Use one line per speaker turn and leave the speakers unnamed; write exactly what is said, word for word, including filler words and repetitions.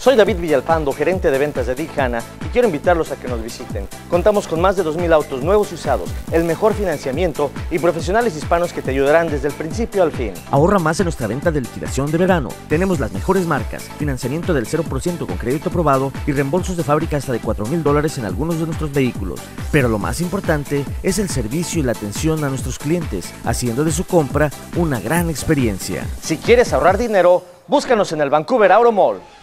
Soy David Villalpando, gerente de ventas de Dicana, y quiero invitarlos a que nos visiten. Contamos con más de dos mil autos nuevos y usados, el mejor financiamiento y profesionales hispanos que te ayudarán desde el principio al fin.
Ahorra más en nuestra venta de liquidación de verano. Tenemos las mejores marcas, financiamiento del cero por ciento con crédito aprobado y reembolsos de fábrica hasta de cuatro mil dólares en algunos de nuestros vehículos. Pero lo más importante es el servicio y la atención a nuestros clientes, haciendo de su compra una gran experiencia.
Si quieres ahorrar dinero, búscanos en el Vancouver Auto Mall.